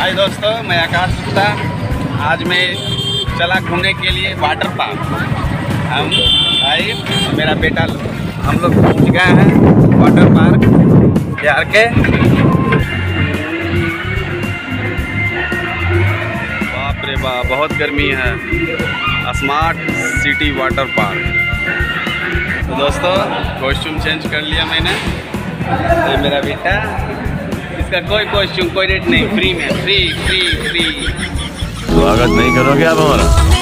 हाय दोस्तों, मैं आकाश गुप्ता। आज मैं चला घूमने के लिए वाटर पार्क। हम भाई मेरा बेटा हम लोग पहुँच गए हैं वाटर पार्क बिहार के। बाप रे बाप, बहुत गर्मी है। Smart city water park. तो दोस्तों कॉस्ट्यूम चेंज कर लिया मैंने। ये मेरा बेटा, इसका कोई कॉस्ट्यूम कोई रेट नहीं, फ्री में, फ्री फ्री फ्री। स्वागत नहीं करोगे आप हमारा?